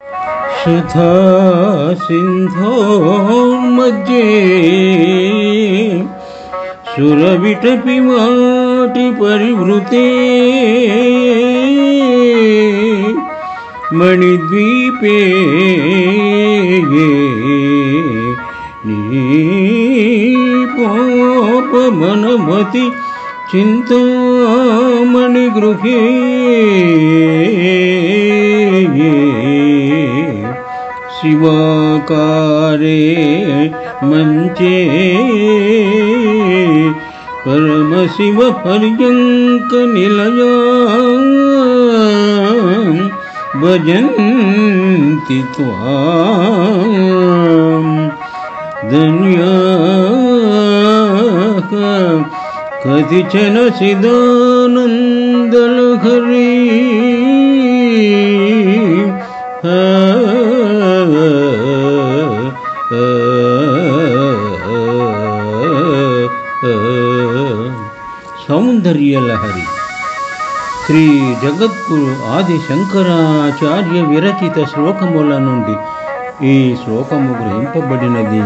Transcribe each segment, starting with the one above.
सुधा सिंधो मध्ये सुरविटपि वाटि परिवृते मणिद्वीपे निपोपमनमति चिन्तामणिगृहे शिवाकारे मंचे परमशिव पर्यंक निलया भजन्ति त्वां धन्याः कतिचन चिदानन्दलहरी సౌందర్య లహరి శ్రీ జగద్గురు ఆది శంకరాచార్య విరచిత శ్లోకముల నుండి ఈ శ్లోకము గ్రహింపబడినది.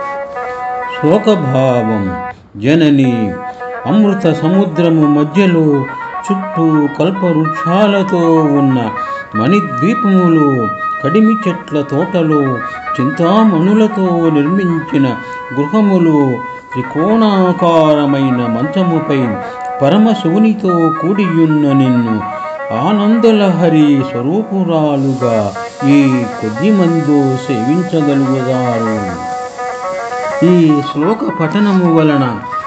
శోకభావం జనని అమృత సముద్రము మధ్యలో చుట్టూ కల్పవృక్షాలతో ఉన్న మణిద్వీపములు, కడిమి చెట్ల తోటలు, చింతామణులతో నిర్మించిన గృహములు, త్రికోణాకారమైన మంచముపై పరమశివునితో కూడియున్న నిన్ను ఆనందలహరి స్వరూపురాలుగా ఈ కొద్దిమందు సేవించగలుగుతారు. ఈ శ్లోక పఠనము వలన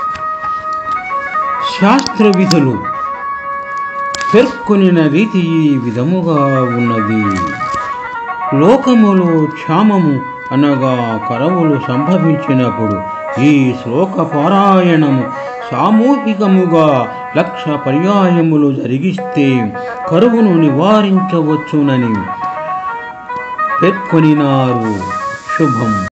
శాస్త్ర విధులు పేర్కొనిన రీతి ఈ విధముగా ఉన్నది. లోకములో క్షామము అనగా కరవులు సంభవించినప్పుడు ఈ శ్లోక పారాయణము సామూహికముగా 1,00,000 పర్యాయములు జరిగిస్తే కరువును నివారించవచ్చునని పేర్కొనినారు. శుభం.